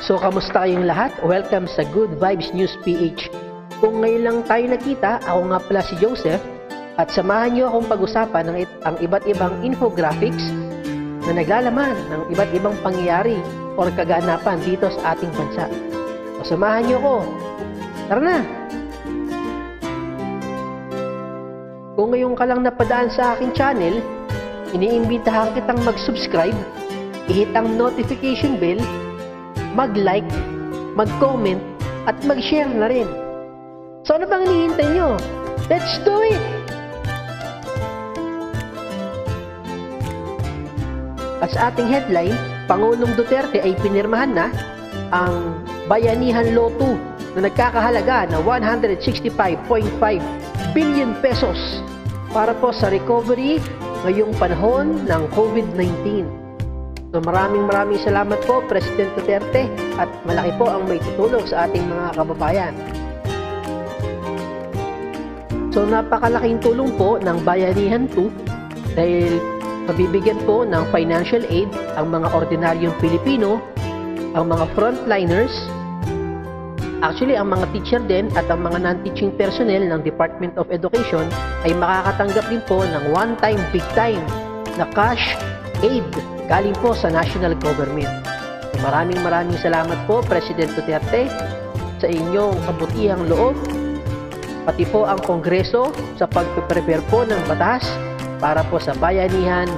So, kamusta kayong lahat? Welcome sa Good Vibes News PH. Kung ngayon lang tayo nakita, ako nga pala si Joseph at samahan niyo akong pag-usapan ang iba't ibang infographics na naglalaman ng iba't ibang pangyayari o kaganapan dito sa ating bansa. So, samahan niyo ako. Tara na! Kung ngayon ka lang napadaan sa aking channel, iniimbitahan kitang mag-subscribe, i-hit ang notification bell, mag-like, mag-comment, at mag-share na rin. So ano bang hinihintay nyo? Let's do it! At sa ating headline, Pangulong Duterte ay pinirmahan na ang Bayanihan Law 2 na nagkakahalaga na 165.5 billion pesos para po sa recovery ngayong panahon ng COVID-19. So maraming salamat po President Duterte at malaki po ang may tutulong sa ating mga kababayan. So napakalaking tulong po ng Bayanihan 2 dahil mabibigyan po ng financial aid ang mga ordinaryong Pilipino, ang mga frontliners, actually ang mga teacher din at ang mga non-teaching personnel ng Department of Education ay makakatanggap din po ng one-time, big-time na cash aid galing po sa national government. So, maraming salamat po President Duterte sa inyong kabutihang loob, pati po ang Kongreso sa pag-prepare po ng batas para po sa Bayanihan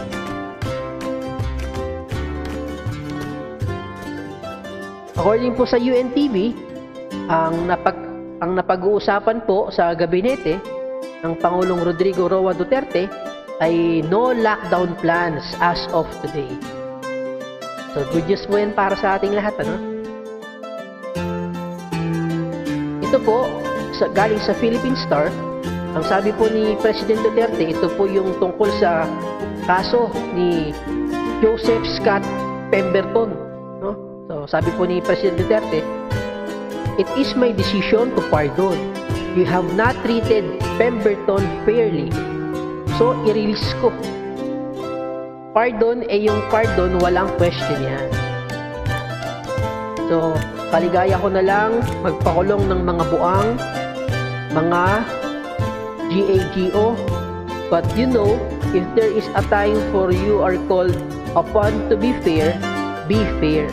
2. According po sa UNTV, ang napag-uusapan po sa gabinete ng Pangulong Rodrigo Roa Duterte ay no lockdown plans as of today. So good news po yan para sa ating lahat, ano? Ito po, galing sa Philippine Star, ang sabi po ni President Duterte, ito po yung tungkol sa kaso ni Joseph Scott Pemberton, no? So sabi po ni President Duterte, "It is my decision to pardon. You have not treated Pemberton fairly. So, i-release ko." Pardon, yung pardon, walang question yan. So, kaligaya ko na lang magpakulong ng mga buang, mga GAGO. But you know, if there is a time for you are called upon to be fair, be fair.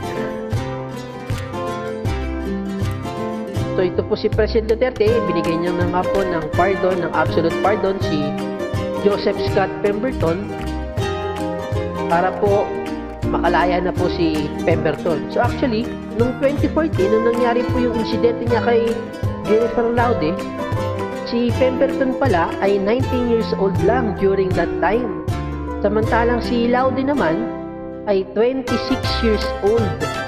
So ito po si President Duterte, binigay niya na nga po ng pardon, ng absolute pardon si Joseph Scott Pemberton para po makalaya na po si Pemberton. So actually, noong 2014, nung nangyari po yung insidente niya kay Jennifer Laude, si Pemberton pala ay 19 years old lang during that time. Samantalang si Laude naman ay 26 years old.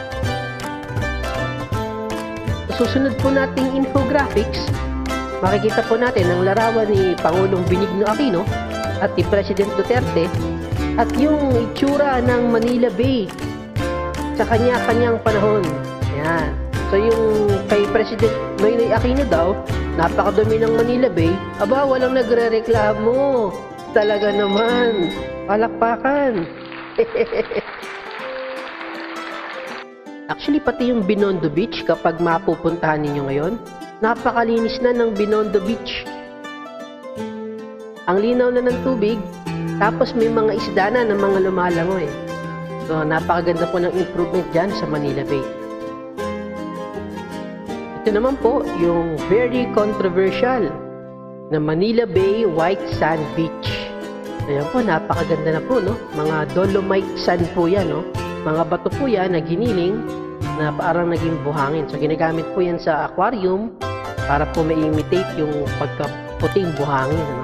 Susunod po nating infographics, makikita po natin ang larawan ni Pangulong Benigno Aquino at ni President Duterte at yung itsura ng Manila Bay sa kanya-kanyang panahon. Ayan. So yung kay President Noynoy Aquino daw, napakadumi ng Manila Bay, aba walang nagre-reklamo. Talaga naman, palakpakan. Actually, pati yung Binondo Beach, kapag mapupuntahan ninyo ngayon, napakalinis na ng Binondo Beach. Ang linaw na ng tubig, tapos may mga isda na ng mga lumalangoy. So, napakaganda po ng improvement dyan sa Manila Bay. Ito naman po, yung very controversial na Manila Bay White Sand Beach. Ayan po, napakaganda na po, no? Mga dolomite sand po yan, no? Mga bato po yan na giniling na parang naging buhangin. So, ginagamit po yan sa aquarium para po ma-imitate yung pagkaputing buhangin. Ano?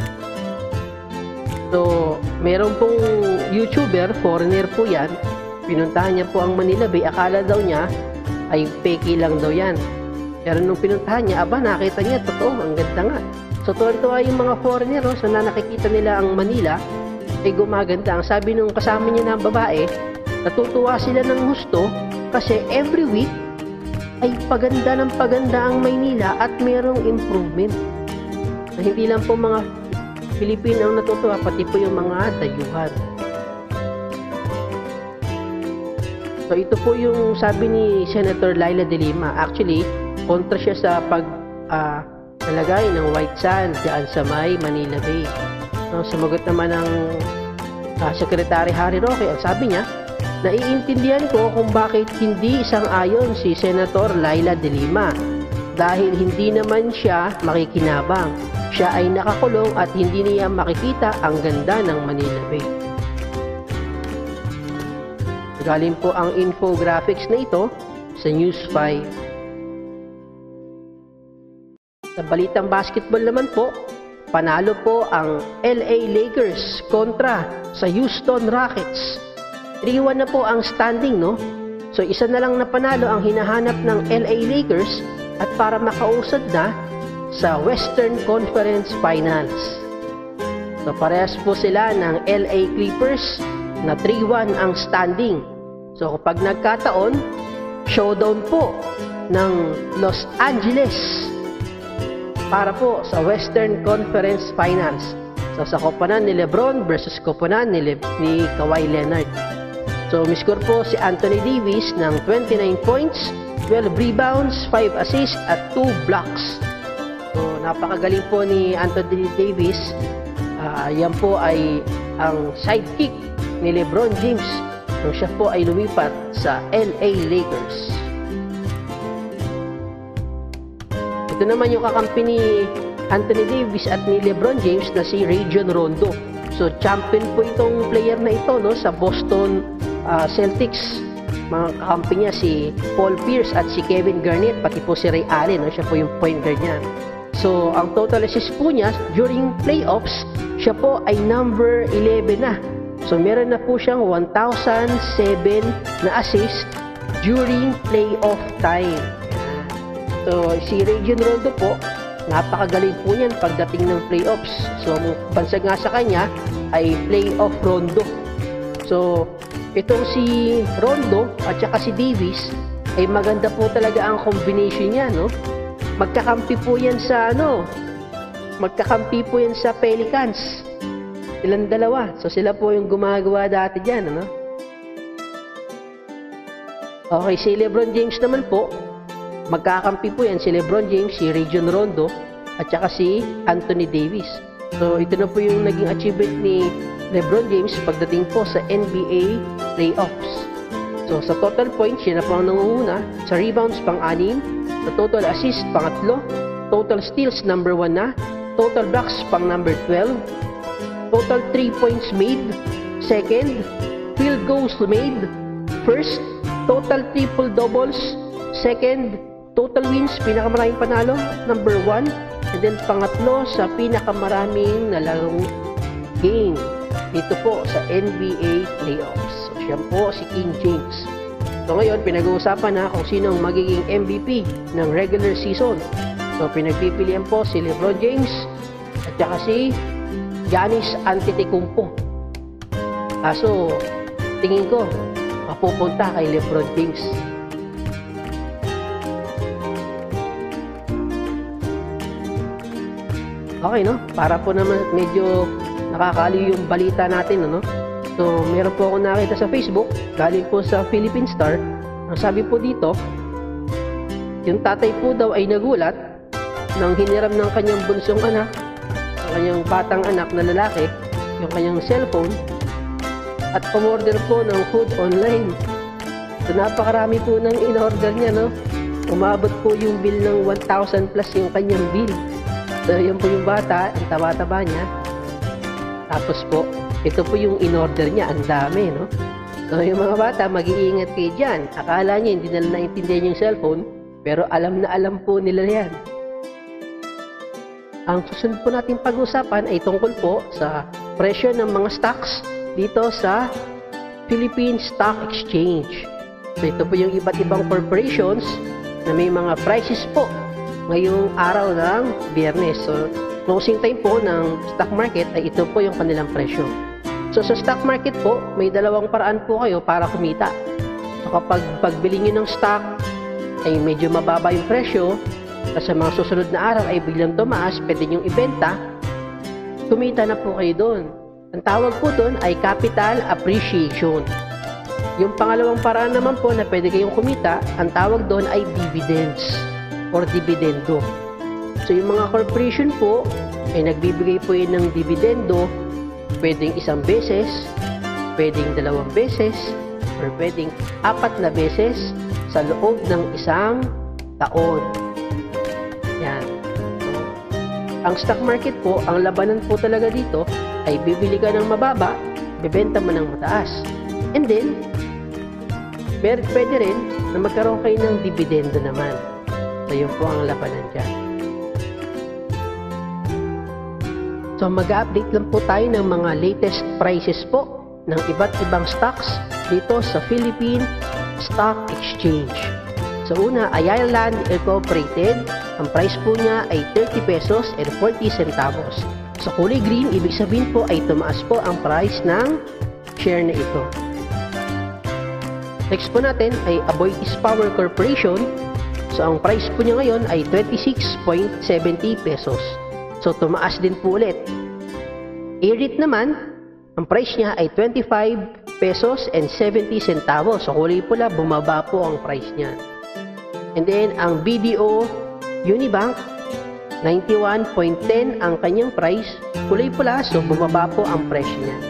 So, meron pong YouTuber, foreigner po yan, pinuntahan niya po ang Manila Bay. Akala daw niya ay peki lang daw yan. Pero nung pinuntahan niya, aba, nakita niya, totoo, ang ganda nga. So, tuwan-tuwa yung mga foreigner, so na nakikita nila ang Manila, ay gumaganda. Ang sabi nung kasama niya na babae, natutuwa sila ng gusto kasi every week ay paganda ng paganda ang Maynila at mayroong improvement. Na hindi lang po mga Pilipino ang natutuwa, pati po yung mga dayuhan. So ito po yung sabi ni Senator Laila de Lima. Actually, kontra siya sa nalagay ng white sand diyan sa may Manila Bay. Sumagot naman ng Secretary Harry Roque. At sabi niya, naiintindihan ko kung bakit hindi isang-ayon si Senator Laila de Lima dahil hindi naman siya makikinabang. Siya ay nakakulong at hindi niya makikita ang ganda ng Manila Bay. Galing po ang infographics na ito sa News 5. Sa balitang basketball naman po, panalo po ang LA Lakers kontra sa Houston Rockets. 3-1 na po ang standing, no? So isa na lang na panalo ang hinahanap ng LA Lakers at para makausad na sa Western Conference Finals. So parehas po sila ng LA Clippers na 3-1 ang standing. So kapag nagkataon, showdown po ng Los Angeles para po sa Western Conference Finals. So sa koponan ni LeBron versus koponan ni Kawhi Leonard. So umiscore po si Anthony Davis ng 29 points, 12 rebounds, 5 assists at 2 blocks. So napakagaling po ni Anthony Davis. Yan po ay ang sidekick ni LeBron James nung siya po ay lumipat sa LA Lakers. Ito naman yung kakampi ni Anthony Davis at ni LeBron James na si Rajon Rondo. So champion po itong player na ito, no, sa Boston Celtics. Mga kakampi niya si Paul Pierce at si Kevin Garnett, pati po si Ray Allen, no, siya po yung point guard niya. So ang total assist po niya during playoffs, siya po ay number 11 na. So meron na po siyang 1,007 na assist during playoff time. So si Rajon Rondo po, napakagaling po niyan pagdating ng playoffs. So bansag nga sa kanya ay playoff Rondo. So itong si Rondo at saka si Davis ay maganda po talaga ang combination niya, no? Magkakampi po yan sa magkakampi po yan sa Pelicans. Silang dalawa. So sila po yung gumagawa dati dyan, ano? Okay, si LeBron James naman po, magkakampi po yan si LeBron James, si Rajon Rondo at saka si Anthony Davis. So ito na po yung naging achievement ni LeBron James pagdating po sa NBA playoffs. So sa total points, siya na po ang nangunguna. Sa rebounds, pang-6. Sa total assist, pang-3. Total steals, number 1 na. Total blocks, pang-number 12. Total 3 points made, 2nd. Field goals made, 1st. Total triple doubles, 2nd. Total wins, pinakamaraming panalo, number 1. And then pangatlo sa pinakamaraming nalarong game dito po sa NBA playoffs. So siya po si King James. So ngayon, pinag-uusapan na kung sino ang magiging MVP ng regular season. So pinagpipilian po si LeBron James at saka si Giannis Antetokounmpo. So tingin ko mapupunta kay LeBron James. Okay, no? Para po naman medyo nakakaliw yung balita natin, ano? So meron po ako nakita sa Facebook, galing po sa Philippine Star. Ang sabi po dito, yung tatay po daw ay nagulat nang hiniram ng kanyang bunsong anak, ang kanyang batang anak na lalaki, yung kanyang cellphone at pumorder po ng food online. So napakarami po ng in-order niya, no? Umabot po yung bill ng 1,000 plus yung kanyang bill. So yun po yung bata, ang taba-taba niya. Tapos po, ito po yung in-order niya, ang dami, no? So yung mga bata, mag-iingat kayo dyan. Akala niya hindi nila naintindihan yung cellphone, pero alam na alam po nila yan. Ang susunod po natin pag-usapan ay tungkol po sa presyo ng mga stocks dito sa Philippine Stock Exchange. So ito po yung iba't ibang corporations na may mga prices po ngayong araw ng Biyernes. So closing time po ng stock market ay ito po yung kanilang presyo. So sa stock market po, may dalawang paraan po kayo para kumita. So kapag pagbili nyo ng stock ay medyo mababa yung presyo, sa mga susunod na araw ay biglang tumaas, pwede nyong ibenta, kumita na po kayo doon. Ang tawag po doon ay capital appreciation. Yung pangalawang paraan naman po na pwede kayong kumita, ang tawag doon ay dividends or dividendo. So yung mga corporation po ay nagbibigay po yun ng dividendo, pwedeng isang beses, pwedeng 2 beses, or pwedeng 4 na beses sa loob ng isang taon. Yan. Ang stock market po, ang labanan po talaga dito ay bibili ka ng mababa, bebenta mo ng mataas. And then, pwede rin na magkaroon kayo ng dividendo naman. So, yun po ang labanan dyan. So, mag-update lang po tayo ng mga latest prices po ng iba't ibang stocks dito sa Philippine Stock Exchange. So, una, Ayala Land Incorporated. Ang price po niya ay 30 pesos and 40 centavos. Sa kulay green, ibig sabihin po ay tumaas po ang price ng share na ito. Next po natin ay Aboitiz Power Corporation. So, ang price po niya ngayon ay 26.70 pesos. So, tumaas din po ulit. Airrit naman, ang price niya ay 25 pesos and 70 centavos. So, kulay pula, bumaba po ang price niya. And then, ang BDO Unibank, 91.10 ang kanyang price. Kulay pula, so bumaba po ang presyo niya.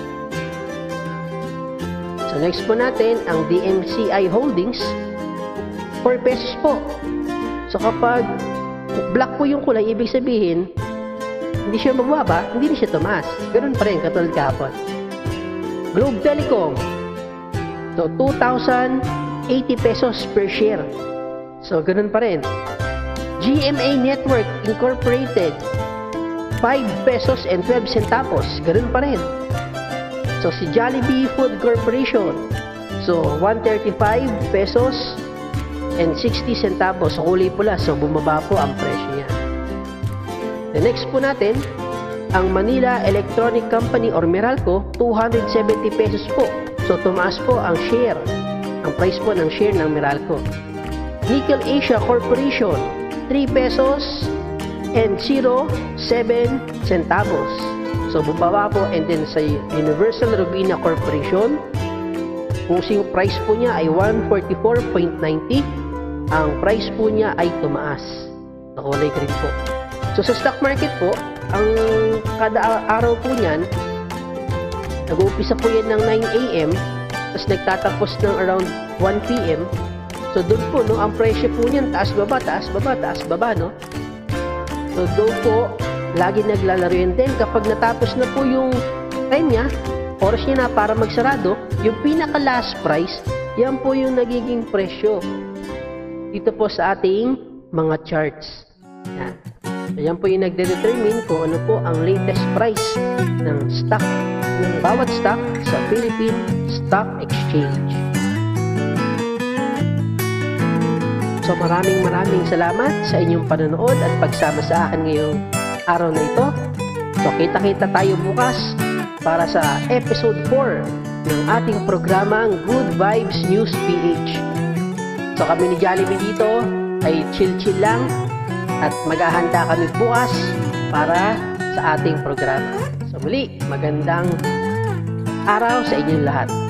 So, next po natin, ang DMCI Holdings, 4 pesos po. So, kapag black po yung kulay, ibig sabihin, hindi siya mababa, hindi rin siya tumaas. Ganun pa rin, katulad kahapon. Globe Telecom, so 2,080 pesos per share. So, ganun pa rin. GMA Network Incorporated, 5 pesos and 12 centavos. Ganun pa rin. So, si Jollibee Food Corporation, so 135 pesos and 60 centavos. So, kulay pula. So, bumaba po ang presyo niya. The next po natin, ang Manila Electronic Company or Meralco, 270 pesos po. So, tumaas po ang share. Ang price po ng share ng Meralco. Nickel Asia Corporation, 3 pesos and 07 centavos. So, bumaba po. And then sa Universal Robina Corporation, kung yung price po niya ay 144.90, ang price po niya ay tumaas. Nakulay green po. So, sa stock market po, ang kada araw po niyan, nag-uumpisa po yan ng 9 AM, tapos nagtatapos ng around 1 PM. So, doon po, no, ang presyo po niyan, taas baba, taas baba, taas baba, no? So, doon po, lagi naglalaro yan. Then, kapag natapos na po yung time niya, oras niya na para magsarado, yung pinaka last price, yan po yung nagiging presyo dito po sa ating mga charts. Yan. So, yan po yung nagde-determine kung ano po ang latest price ng stock, ng bawat stock sa Philippine Stock Exchange. So, maraming salamat sa inyong panonood at pagsama sa akin ngayong araw na ito. So, kita-kita tayo bukas para sa episode 4 ng ating programang Good Vibes News PH. So, kami ni Jollibee dito ay chill-chill lang at maghahanda kami bukas para sa ating programa. So, muli, magandang araw sa inyong lahat.